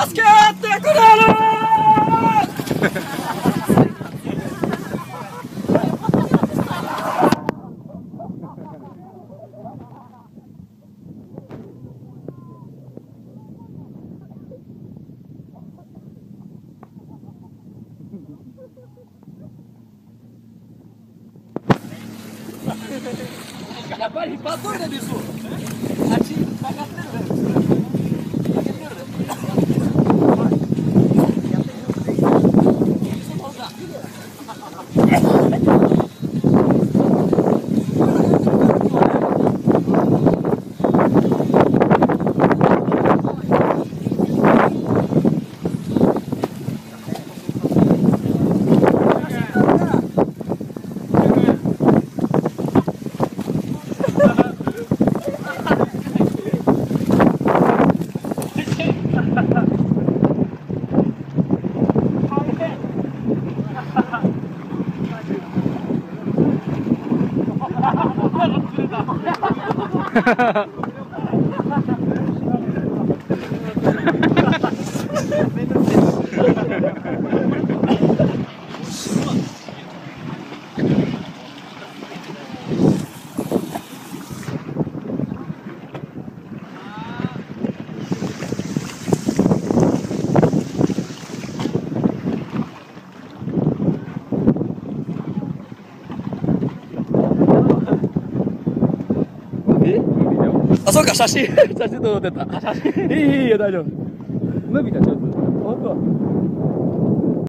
助けてくれるやっぱり引っ張っとるでです。あっちかかってるで。あ、そうか、写真撮ってた。いいよ、大丈夫。伸びた、ちょっと。本当。